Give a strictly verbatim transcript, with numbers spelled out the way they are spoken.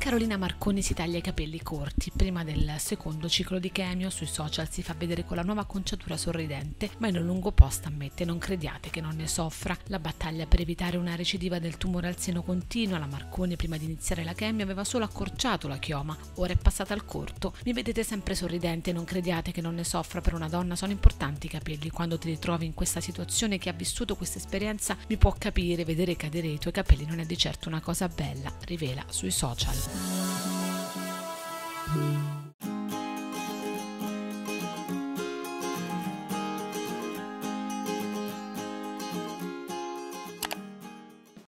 Carolina Marconi si taglia i capelli corti. Prima del secondo ciclo di chemio sui social si fa vedere con la nuova conciatura sorridente, ma in un lungo post ammette: non crediate che non ne soffra. La battaglia per evitare una recidiva del tumore al seno continua. La Marconi prima di iniziare la chemio aveva solo accorciato la chioma, ora è passata al corto. Mi vedete sempre sorridente, non crediate che non ne soffra. Per una donna sono importanti i capelli. Quando ti ritrovi in questa situazione, chi ha vissuto questa esperienza mi può capire. Vedere cadere i tuoi capelli non è di certo una cosa bella, rivela sui social.